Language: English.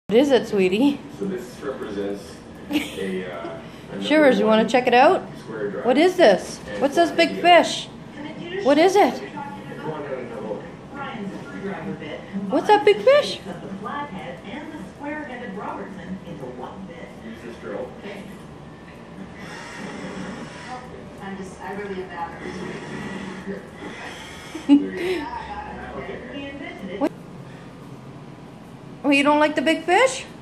What is it, sweetie? So this represents a Shivers, you want to check it out? square drive. What is this? What's this big fish? What is it? What's that big fish? Use this drill. I really am bad. Okay. Oh, you don't like the big fish?